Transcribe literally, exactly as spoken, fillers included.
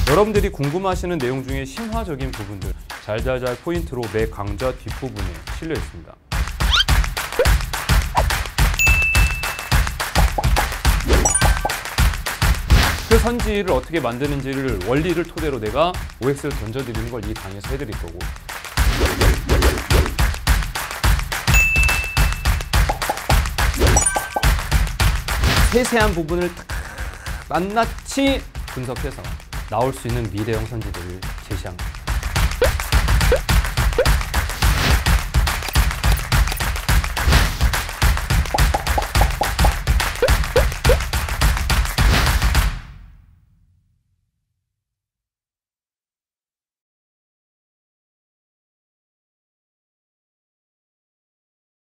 여러분들이 궁금하시는 내용 중에 심화적인 부분들 잘잘잘 포인트로 매 강좌 뒷부분에 실려 있습니다. 그 선지를 어떻게 만드는지를 원리를 토대로 내가 오엑스를 던져드리는 걸 이 강의에서 해드릴 거고, 세세한 부분을 딱 낱낱이 분석해서 나올 수 있는 미래형 선지들을 제시한 겁니다.